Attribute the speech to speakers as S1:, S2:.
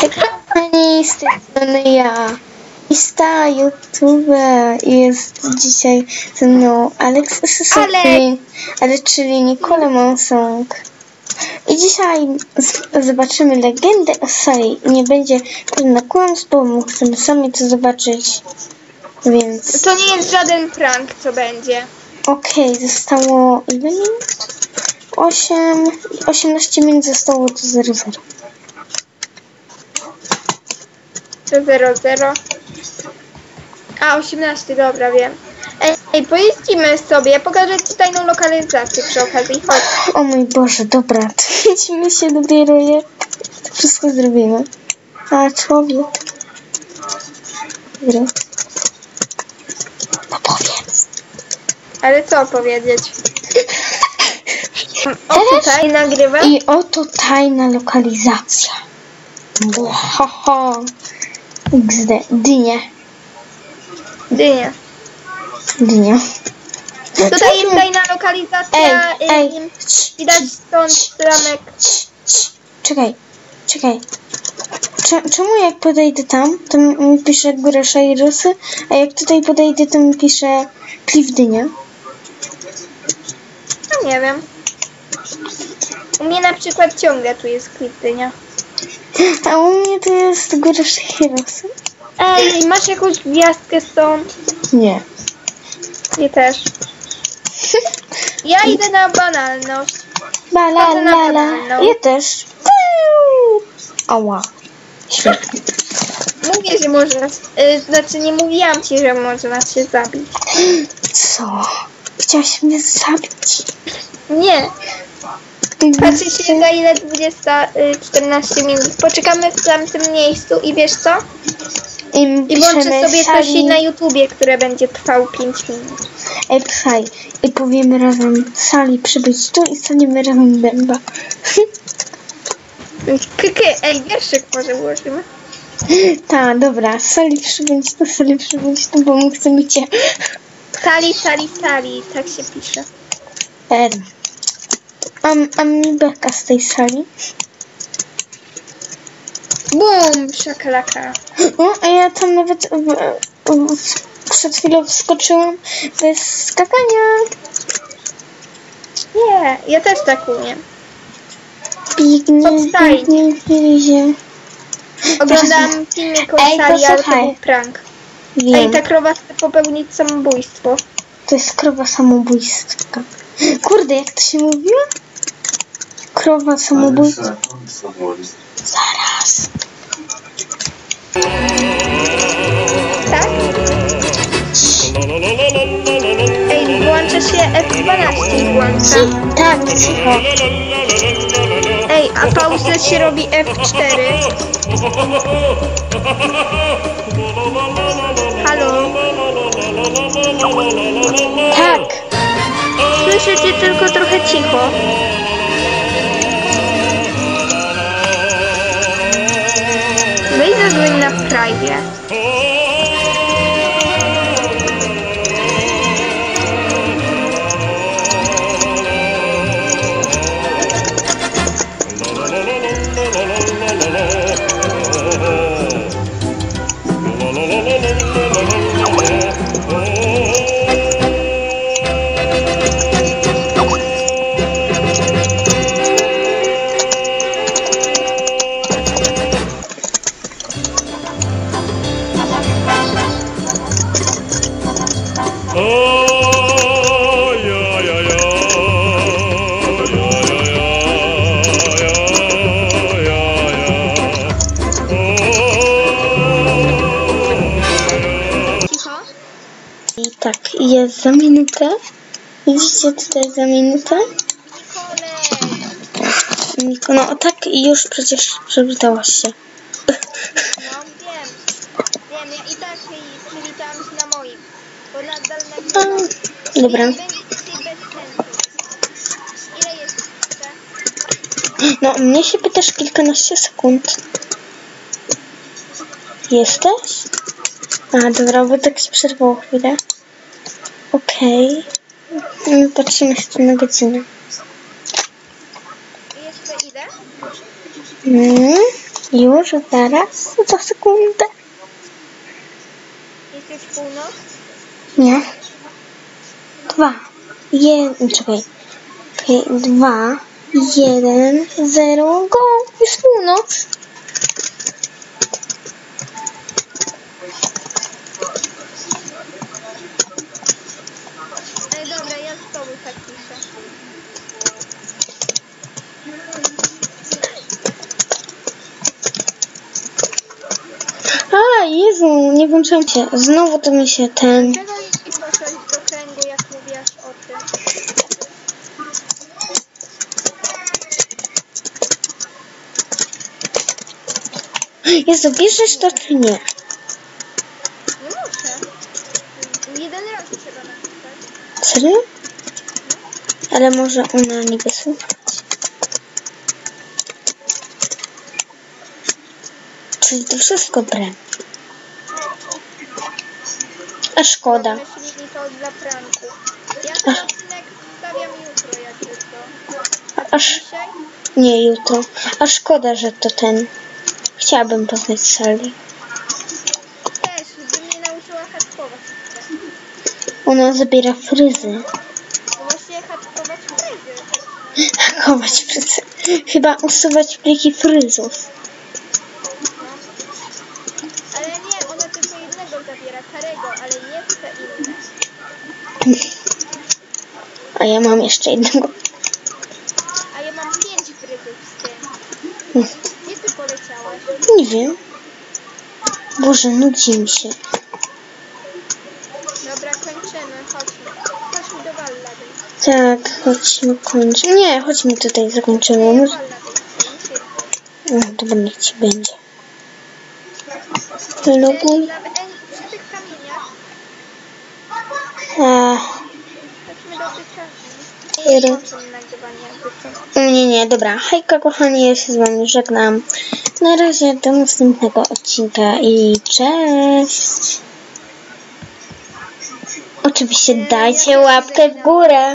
S1: Kochani, z tej strony ja. Ista YouTube jest dzisiaj ze mną Alex, czyli Nicole Monsong. I dzisiaj zobaczymy legendę o Sally. Nie będzie pewne kłamstwo, bo chcemy sami to zobaczyć. Więc...
S2: To nie jest żaden prank, co będzie.
S1: Okej, zostało ile minut? 18 minut zostało do 00.
S2: To 00. A, 18, dobra, wiem. Ej, pojeździmy sobie, pokażę ci tajną lokalizację przy okazji, chodź.
S1: O mój Boże, dobra, to widzimy się dopiero jak to wszystko zrobimy. A, człowiek. Dobra. No powiedz.
S2: Ale co powiedzieć? O, tutaj nagrywam.
S1: I oto tajna lokalizacja. Ho, ho. XD. Dynia. Dynia.
S2: Tutaj jest tajna lokalizacja.
S1: Ej.
S2: Widać stąd ramek.
S1: Czekaj. Czemu jak podejdę tam, to mi pisze Góra Szajrosy, a jak tutaj podejdę, to mi pisze Klif Dynia?
S2: No nie wiem. U mnie na przykład ciągle tu jest Klif Dynia.
S1: A u mnie to jest Góra Szajrosy.
S2: Ej, masz jakąś gwiazdkę stąd?
S1: Nie.
S2: Nie też. Ja idę na banalność.
S1: Ja też. Ała. Świetnie.
S2: Mówię, że można... Znaczy nie mówiłam ci, że można się zabić.
S1: Co? Chciałaś mnie zabić?
S2: Nie. Patrzy się za ile 14 minut. Poczekamy w tamtym miejscu i wiesz co? I włączę sobie coś na YouTubie, które będzie trwało 5 minut.
S1: Ej, pchaj. I powiemy razem Sali przybyć tu i staniemy razem dęba.
S2: Ej, wierszyk może ułożymy.
S1: Tak, dobra. Sali przybyć tu, bo my chcemy cię.
S2: Sali, tak się pisze.
S1: A mi beka z tej sali.
S2: Bum, szakalaka.
S1: No, a ja tam nawet przed chwilą wskoczyłam bez skakania.
S2: Nie, ja też tak umiem.
S1: Biegnie.
S2: Oglądałam filmik o Sali, ale to był prank.
S1: Wiem.
S2: Ej, ta krowa chce popełnić samobójstwo.
S1: To jest krowa samobójstwa. Kurde, jak to się mówiło? Krowa samobójstwa. Zaraz.
S2: Tak? Ej, włącza się F12 włącza.
S1: Tak, cicho.
S2: Ej, a pauzę się robi F4. Halo?
S1: Tak.
S2: Słyszę cię tylko trochę cicho. Weź zadzwoń na privie.
S1: I tak, jest za minutę. Widzicie tutaj za minutę? No tak i już przecież przywitałaś się.
S2: No wiem, ja i tak przywitałam się na moim, bo nadal nagrywam.
S1: Dobra.
S2: Będzie dzisiaj bez sensu. Ile jest jeszcze?
S1: No, mnie się pytasz kilkanaście sekund. Jesteś? A, dobra, bo tak się przerwało chwilę. Okej. Patrzymy jeszcze na godzinę.
S2: Jeszcze ile?
S1: Już, zaraz, za sekundę.
S2: Jest już północ?
S1: Nie. 2, 1, czekaj. Okej, 2, 1, 0, go! Jest północ.
S2: Dobra, ja z tobą tak piszę.
S1: A, Jezu, nie włączyłam się. Znowu to mi się ten...
S2: Czego jeśli poszłaś do kręgu, jak mówiłaś o tym?
S1: Jezu, bierzesz to czy nie?
S2: Nie muszę. Jeden raz trzeba napisać.
S1: Serio? Ale może ona nie wysłuchać. Czyli to wszystko brę. A szkoda.
S2: Myślili to dla pranku. Ja ten odcinek wstawiam jutro, jakby to.
S1: Aż...
S2: Dzisiaj?
S1: Nie, jutro. A szkoda, że to ten... Chciałabym poznać Sally.
S2: Też, by mnie nauczyła haczkować.
S1: Ona zabiera fryzy.
S2: No właśnie haczkować fryzy.
S1: Hakować fryzy. Chyba usuwać pliki fryzów.
S2: Ale nie, ona tylko jednego zabiera, Karego, ale nie chce inne.
S1: A ja mam jeszcze jednego.
S2: A ja mam 5 fryzów z tym. Gdzie ty poleciałaś?
S1: Nie wiem. Boże, nudzi mi się.
S2: Dobra, kończymy, chodźmy. Chodźmy do Wallady.
S1: Tak, chodźmy kończyć. Nie, chodźmy tutaj, zakończymy.
S2: Wallady.
S1: No, dobra, niech ci będzie. Hello,
S2: Przy tych kamieniach. Chodźmy do tych kamieni. Nie włączam nagrywania, jakby to.
S1: Nie, dobra. Hejka, kochani, ja się z wami żegnam. Na razie, do następnego odcinka i cześć. Oczywiście dajcie łapkę w górę.